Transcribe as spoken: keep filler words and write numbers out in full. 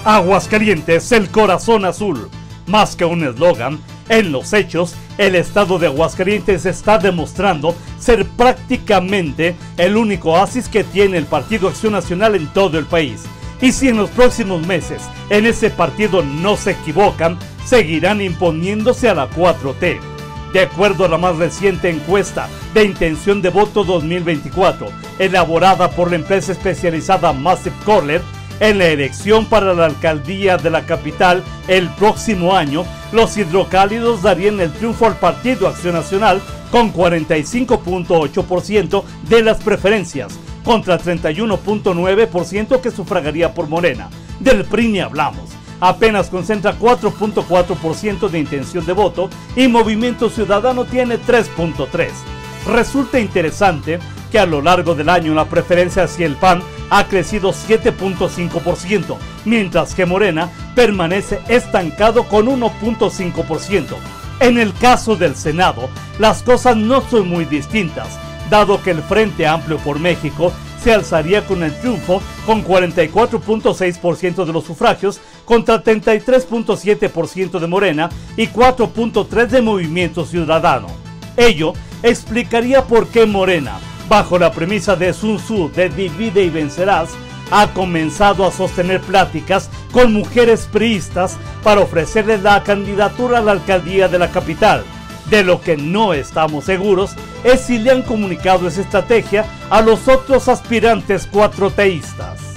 Aguascalientes, el corazón azul. Más que un eslogan, en los hechos, el estado de Aguascalientes está demostrando ser prácticamente el único oasis que tiene el Partido Acción Nacional en todo el país. Y si en los próximos meses en ese partido no se equivocan, seguirán imponiéndose a la cuatro T. De acuerdo a la más reciente encuesta de intención de voto dos mil veinticuatro, elaborada por la empresa especializada Massive Caller, en la elección para la alcaldía de la capital el próximo año, los hidrocálidos darían el triunfo al Partido Acción Nacional con cuarenta y cinco punto ocho por ciento de las preferencias, contra treinta y uno punto nueve por ciento que sufragaría por Morena. Del P R I ni hablamos. Apenas concentra cuatro punto cuatro por ciento de intención de voto y Movimiento Ciudadano tiene tres punto tres por ciento. Resulta interesante que a lo largo del año la preferencia hacia el P A N ha crecido siete punto cinco por ciento, mientras que Morena permanece estancado con uno punto cinco por ciento. En el caso del Senado, las cosas no son muy distintas, dado que el Frente Amplio por México se alzaría con el triunfo con cuarenta y cuatro punto seis por ciento de los sufragios contra treinta y tres punto siete por ciento de Morena y cuatro punto tres por ciento de Movimiento Ciudadano. Ello explicaría por qué Morena, bajo la premisa de Sun Tzu de divide y vencerás, ha comenzado a sostener pláticas con mujeres priistas para ofrecerles la candidatura a la alcaldía de la capital. De lo que no estamos seguros es si le han comunicado esa estrategia a los otros aspirantes cuatroteístas.